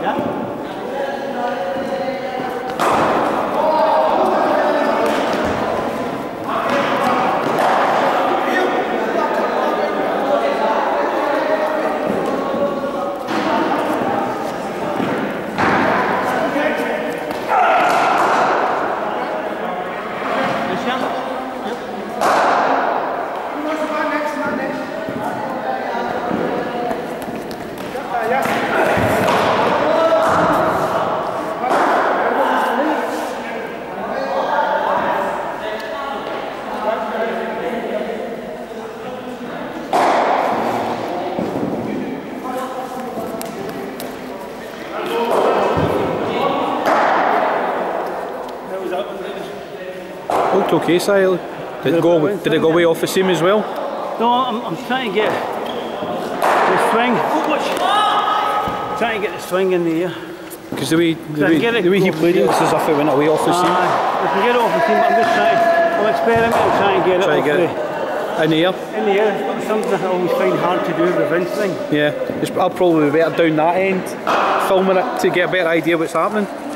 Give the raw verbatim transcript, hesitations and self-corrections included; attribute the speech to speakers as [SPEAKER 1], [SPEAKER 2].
[SPEAKER 1] Looked okay, Sile. Did it go? Did it go way off the seam as well?
[SPEAKER 2] No, I'm, I'm trying to get the swing. Oh, watch. Trying to get the swing in the air.
[SPEAKER 1] Because the way the way, the way he played it, it's as if it went away off the seam.
[SPEAKER 2] Uh, I can get it off the seam, but I'm just trying. To, I'm experimenting, trying to get it
[SPEAKER 1] Try
[SPEAKER 2] off
[SPEAKER 1] to get
[SPEAKER 2] the.
[SPEAKER 1] It in the air.
[SPEAKER 2] In the air. It's something I always find hard to do with the Vince thing.
[SPEAKER 1] Yeah, it's, I'll probably be better down that end, filming it to get a better idea what's happening.